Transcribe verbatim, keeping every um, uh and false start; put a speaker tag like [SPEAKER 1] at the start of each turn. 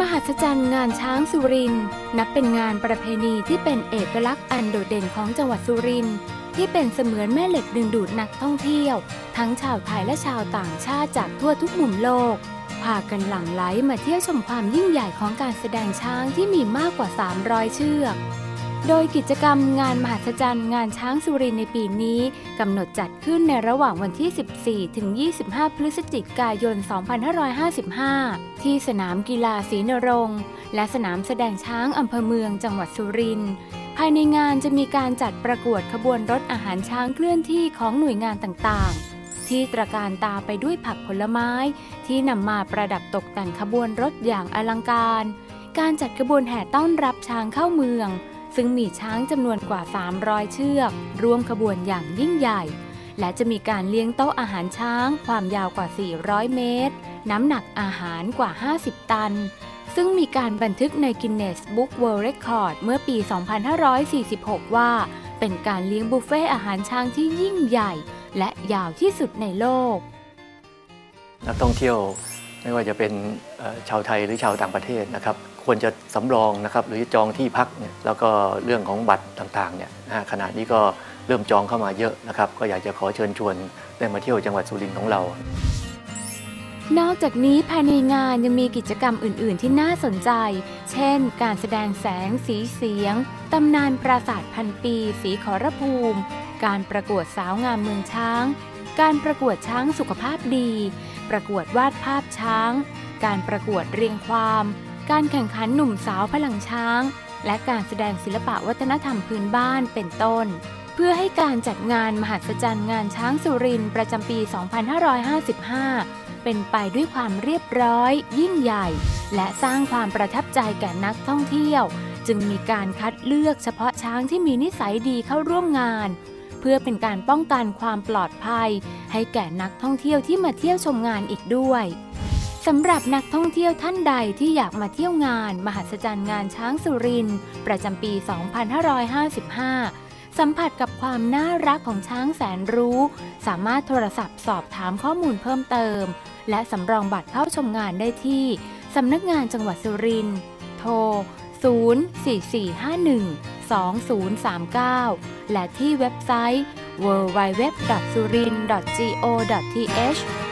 [SPEAKER 1] หัศจรรย์งานช้างสุรินทร์นับเป็นงานประเพณีที่เป็นเอกลักษณ์อันโดดเด่นของจังหวัดสุรินทร์ที่เป็นเสมือนแม่เหล็กดึงดูดนักท่องเที่ยวทั้งชาวไทยและชาวต่างชาติจากทั่วทุกมุมโลกพากันหลั่งไหลมาเที่ยวชมความยิ่งใหญ่ของการแสดงช้างที่มีมากกว่าสามร้อยเชือกโดยกิจกรรมงานมหัศจรรย์งานช้างสุรินทร์ในปีนี้กำหนดจัดขึ้นในระหว่างวันที่ สิบสี่ ถึง ยี่สิบห้า พฤศจิกายน สองพันห้าร้อยห้าสิบห้า ที่สนามกีฬาศรีนรงค์และสนามแสดงช้างอำเภอเมืองจังหวัดสุรินทร์ภายในงานจะมีการจัดประกวดขบวนรถอาหารช้างเคลื่อนที่ของหน่วยงานต่างๆที่ตระการตาไปด้วยผักผลไม้ที่นำมาประดับตกแต่งขบวนรถอย่างอลังการการจัดขบวนแห่ต้อนรับช้างเข้าเมืองซึ่งมีช้างจำนวนกว่าสามร้อยเชือกร่วมขบวนอย่างยิ่งใหญ่และจะมีการเลี้ยงโต๊ะอาหารช้างความยาวกว่าสี่ร้อยเมตรน้ำหนักอาหารกว่าห้าสิบตันซึ่งมีการบันทึกใน Guinness Book World Record เมื่อปี สองพันห้าร้อยสี่สิบหก ว่าเป็นการเลี้ยงบุฟเฟ่อาหารช้างที่ยิ่งใหญ่และยาวที่สุดในโลก
[SPEAKER 2] นักท่องเที่ยวไม่ว่าจะเป็นชาวไทยหรือชาวต่างประเทศนะครับควรจะสำรองนะครับหรือจองที่พักเนี่ยแล้วก็เรื่องของบัตรต่างๆเนี่ยนะขณะนี้ก็เริ่มจองเข้ามาเยอะนะครับก็อยากจะขอเชิญชวนได้มาเที่ยวจังหวัดสุรินทร์ของเรา
[SPEAKER 1] นอกจากนี้ภายในงานยังมีกิจกรรมอื่นๆที่น่าสนใจเช่นการแสดงแสงสีเสียงตำนานปราสาทพันปีศรีขอรภูมิการประกวดสาวงามเมืองช้างการประกวดช้างสุขภาพดีประกวดวาดภาพช้างการประกวดเรียงความการแข่งขันหนุ่มสาวพลังช้างและการแสดงศิลปะวัฒนธรรมพื้นบ้านเป็นต้นเพื่อให้การจัดงานมหัศจรรย์งานช้างสุรินทร์ประจำปี สองพันห้าร้อยห้าสิบห้า เป็นไปด้วยความเรียบร้อยยิ่งใหญ่และสร้างความประทับใจแก่นักท่องเที่ยวจึงมีการคัดเลือกเฉพาะช้างที่มีนิสัยดีเข้าร่วมงานเพื่อเป็นการป้องกันความปลอดภัยให้แก่นักท่องเที่ยวที่มาเที่ยวชมงานอีกด้วยสำหรับนักท่องเที่ยวท่านใดที่อยากมาเที่ยวงานมหัศจรรย์งานช้างสุรินทร์ประจำปี สองพันห้าร้อยห้าสิบห้า สัมผัสกับความน่ารักของช้างแสนรู้สามารถโทรศัพท์สอบถามข้อมูลเพิ่มเติมและสำรองบัตรเข้าชมงานได้ที่สำนักงานจังหวัดสุรินทร์โทร ศูนย์ สี่ สี่ ห้า หนึ่ง สอง ศูนย์ สาม เก้า และที่เว็บไซต์ ดับเบิลยู ดับเบิลยู ดับเบิลยู ดอท สุรินทร์ ดอท โก ดอท ที เอช